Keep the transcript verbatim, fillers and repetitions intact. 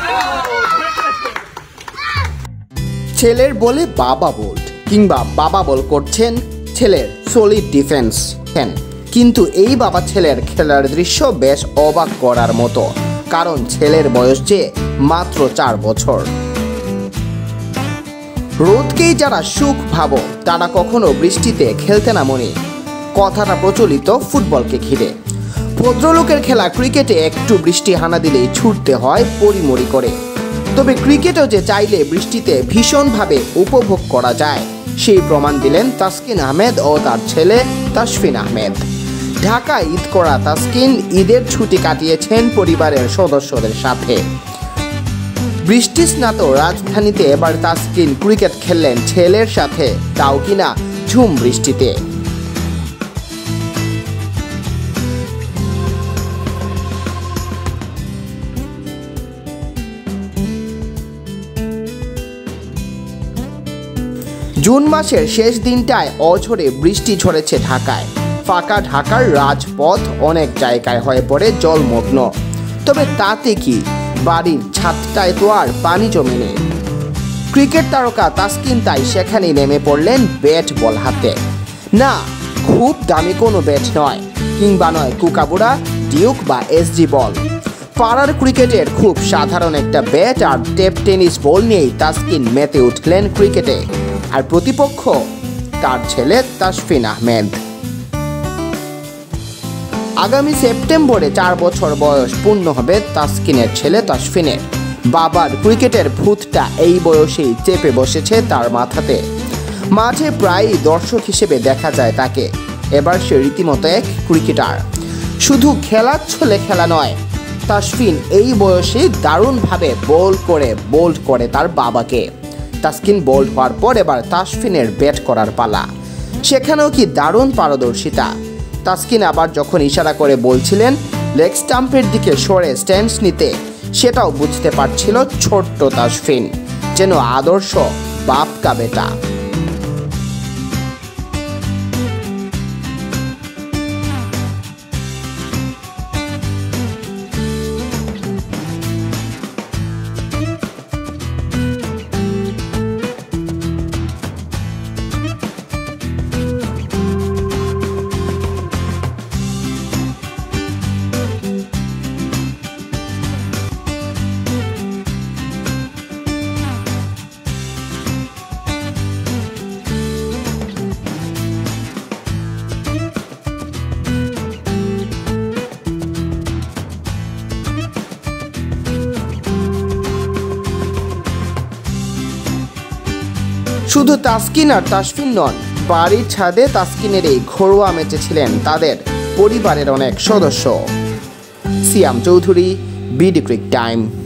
ছেলের বলে বাবা বোল্ড কিংবা বাবা বল করছেন ছেলের সলিড ডিফেন্স ফ্যান, কিন্তু এই বাবা ছেলের খেলার দৃশ্য বেশ অবাক করার মতো, কারণ ছেলের বয়স যে মাত্র চার বছর। রোদকেই যারা সুখ ভাবো তারা কখনো বৃষ্টিতে খেলতে নামনি, কথাটা প্রচলিত ফুটবলকে ঘিরে। ভদ্রলোকের খেলা ক্রিকেটে একটু বৃষ্টি হানা দিলেই ছুটতে হয় পরিমরি করে, তবে ক্রিকেটও যে চাইলে বৃষ্টিতে ভীষণভাবে উপভোগ করা যায় সেই প্রমাণ দিলেন তাসকিন আহমেদ ও তার ছেলে তাসফিন আহমেদ। ঢাকা ঈদ করা তাসকিন ঈদের ছুটি কাটিয়েছেন পরিবারের সদস্যদের সাথে। বৃষ্টি স্নাত রাজধানীতে এবার তাসকিন ক্রিকেট খেললেন ছেলের সাথে, তাও কিনা ঝুম বৃষ্টিতে। জুন মাসের শেষ দিনটায় অঝরে বৃষ্টি ঝরেছে ঢাকায়। ফাঁকা ঢাকার রাজপথ অনেক জায়গায় হয়ে পড়ে জলমগ্ন, তবে তাতে কি, বাড়ির ছাদটায় তো আর পানি জমে নেই। ক্রিকেট তারকা তাসকিন তাই সেখানেই নেমে পড়লেন ব্যাট বল হাতে। না, খুব দামি কোনো ব্যাট নয়, কিংবা নয় কুকাবুড়া, ডিউক বা এসজি বল। পাড়ার ক্রিকেটের খুব সাধারণ একটা ব্যাট আর টেপ টেনিস বল নিয়েই তাসকিন মেতে উঠলেন ক্রিকেটে, আর প্রতিপক্ষ তার ছেলে তাসফিন আহমেদ। আগামী সেপ্টেম্বরে চার বছর বয়স পূর্ণ হবে তাসকিনের ছেলে তাসফিনের। বাবার ক্রিকেটের ভূতটা এই বয়সেই চেপে বসেছে তার মাথাতে। মাঠে প্রায়ই দর্শক হিসেবে দেখা যায় তাকে। এবার সে রীতিমতো এক ক্রিকেটার, শুধু খেলার ছলে খেলা নয়, তাসফিন এই বয়সে দারুণভাবে বোল করে বোল্ড করে তার বাবাকে। তাসকিন বোল্ড হওয়ার পর এবার তাসফিনের ব্যাট করার পালা, সেখানেও কি দারুণ পারদর্শিতা। তাসকিন আবার যখন ইশারা করে বলছিলেন লেগ স্টাম্পের দিকে সরে স্ট্যান্স নিতে, সেটাও বুঝতে পারছিল ছোট্ট তাসফিন, যেন আদর্শ বাপ কা বেটা। শুধু তাসকিন আর তাসফিন নন, বাড়ির ছাদে তাসকিনের এই ঘরোয়া ম্যাচে ছিলেন তাদের পরিবারের অনেক সদস্য। Siam Chowdhury, BD crick time.